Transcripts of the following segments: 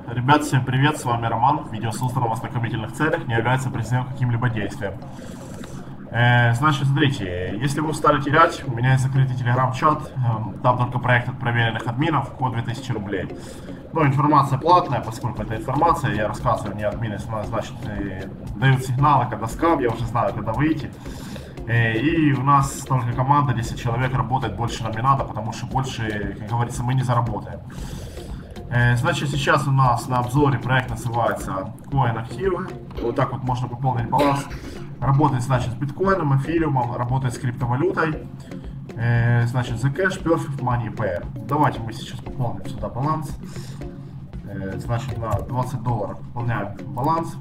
Ребят, всем привет, с вами Роман. Видео создано в ознакомительных целях, не является призывом к каким-либо действиям. Значит, смотрите, если вы устали терять, у меня есть закрытый телеграм-чат, там только проект от проверенных админов, код 2000 рублей. Ну, информация платная, поскольку это информация, я рассказываю, не админы, значит, дают сигналы, когда скам, я уже знаю, когда выйти. И у нас только команда, 10 человек работает, больше нам не надо, потому что больше, как говорится, мы не заработаем. Значит, сейчас у нас на обзоре проект называется Coin Active. Вот так вот можно пополнить баланс. Работает, значит, с биткоином, эфириумом, работает с криптовалютой. Значит, The Cash Perfect Money Pair. Давайте мы сейчас пополним сюда баланс. Значит, на $20 пополняем баланс.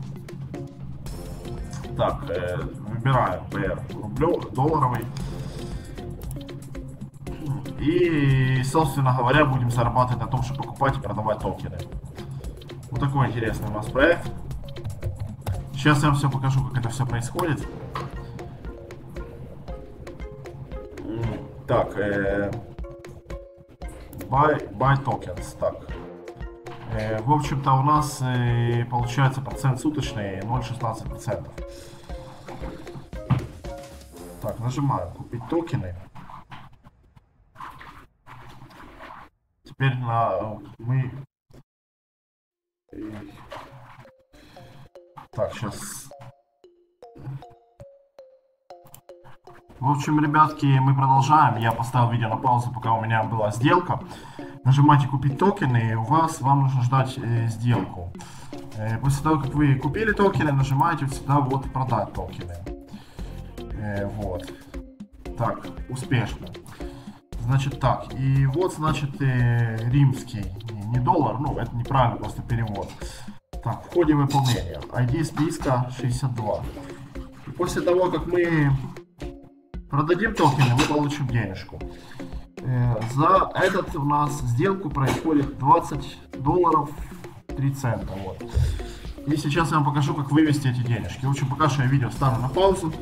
Так, выбираем Pair долларовый. И, собственно говоря, будем зарабатывать на том, чтобы покупать и продавать токены. Вот такой интересный у нас проект. Сейчас я вам все покажу, как это все происходит. Так, buy tokens. Так. В общем-то, у нас получается процент суточный 0,16%. Так, нажимаем купить токены. Теперь мы... Так, сейчас... В общем, ребятки, мы продолжаем. Я поставил видео на паузу, пока у меня была сделка. Нажимайте купить токены, и вам нужно ждать сделку. После того, как вы купили токены, нажимаете вот сюда вот продать токены. Вот. Так, успешно. Значит так, и вот, значит, римский, не доллар, ну, это неправильно просто перевод. Так, в ходе выполнения. ID списка 62. И после того, как мы продадим токены, мы получим денежку. За этот у нас сделку происходит $20 3 цента. Вот. И сейчас я вам покажу, как вывести эти денежки. В общем, пока что я видео ставлю на паузу.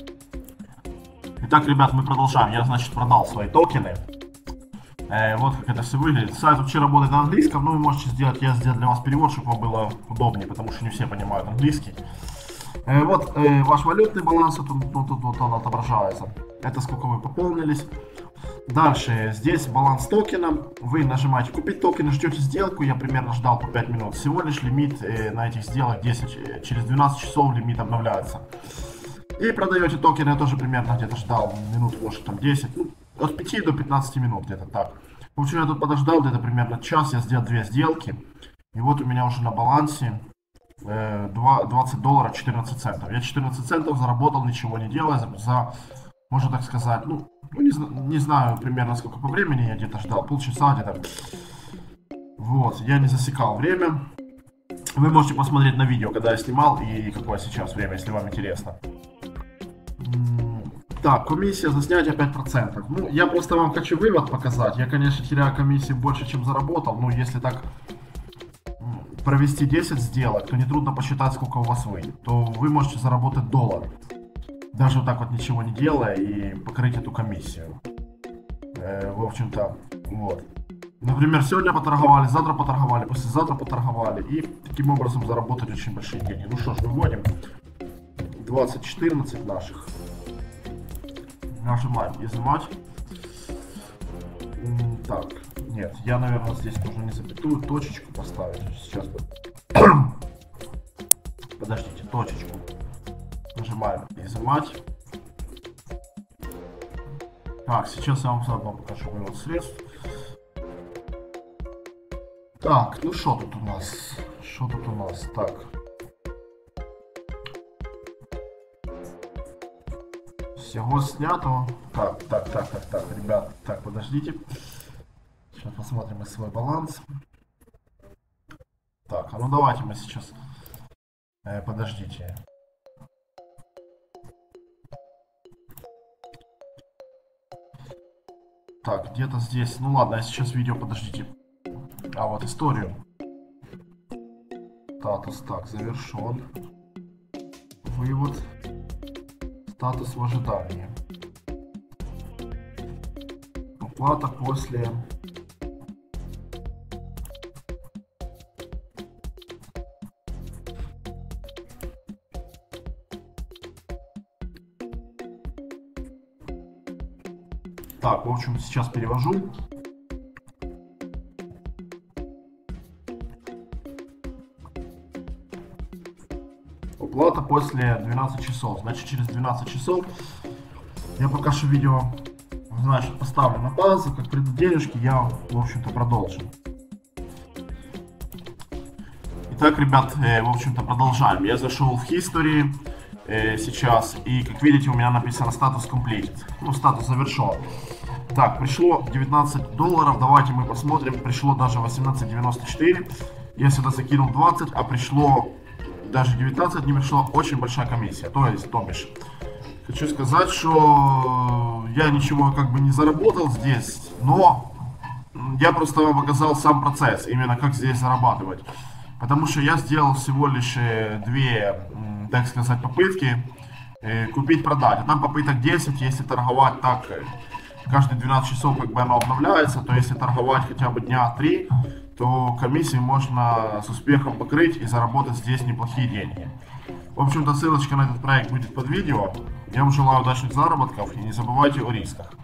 Итак, ребят, мы продолжаем. Я, значит, продал свои токены. Вот как это все выглядит. Сайт вообще работает на английском, но вы можете сделать, я сделал для вас перевод, чтобы вам было удобнее, потому что не все понимают английский. Вот ваш валютный баланс, тут он отображается. Это сколько вы пополнились. Дальше, здесь баланс токена. Вы нажимаете купить токены, ждете сделку. Я примерно ждал по 5 минут. Всего лишь лимит на этих сделок 10, через 12 часов лимит обновляется. И продаете токены, я тоже примерно где-то ждал минут, может, там 10, ну, от 5 до 15 минут, где-то так. В общем, я тут подождал где-то примерно час, я сделал 2 сделки. И вот у меня уже на балансе $20 14 центов. Я 14 центов заработал, ничего не делая, можно так сказать, ну не знаю примерно сколько по времени я где-то ждал, полчаса где-то. Вот, я не засекал время. Вы можете посмотреть на видео, когда я снимал и какое сейчас время, если вам интересно. Так, комиссия за снятие 5%. Ну, я просто вам хочу вывод показать. Я, конечно, теряю комиссию больше, чем заработал. Но если так провести 10 сделок, то нетрудно посчитать, сколько у вас выйдет. То вы можете заработать $1. Даже вот так вот ничего не делая и покрыть эту комиссию. В общем-то, вот. Например, сегодня поторговали, завтра поторговали, послезавтра поторговали. И таким образом заработать очень большие деньги. Ну что ж, выводим 2014 наших. Нажимаем изымать. Так, нет, я, наверное, здесь нужно не запятую, точечку поставить. Сейчас. Подождите, точечку. Нажимаем изымать. Так, сейчас я вам заодно покажу вывод средств. Так, ну что тут у нас? Что тут у нас? Так. Всего снято. Так, ребят, так, подождите. Сейчас посмотрим и свой баланс. Так, а ну давайте мы сейчас... подождите. Так, где-то здесь... Ну ладно, я сейчас видео, подождите. А вот историю. Статус, так, завершен. Вывод. Статус в ожидании. Оплата после Так, в общем, сейчас перевожу. Оплата после 12 часов. Значит, через 12 часов я пока что видео, значит, поставлю на паузу. Как придут денежки, я, в общем-то, продолжу. Итак, ребят, в общем-то, продолжаем. Я зашел в History сейчас, и, как видите, у меня написано статус completed. Ну, статус завершен. Так, пришло $19. Давайте мы посмотрим. Пришло даже 18.94. Я сюда закинул 20, а пришло даже 19, не пришло. Очень большая комиссия. То есть, хочу сказать, что я ничего как бы не заработал здесь, но я просто вам показал сам процесс, именно как здесь зарабатывать. Потому что я сделал всего лишь две, так сказать, попытки купить-продать. А там попыток 10, если торговать так, каждые 12 часов как бы оно обновляется, то если торговать хотя бы дня 3, то комиссии можно с успехом покрыть и заработать здесь неплохие деньги. В общем-то, ссылочка на этот проект будет под видео. Я вам желаю удачных заработков и не забывайте о рисках.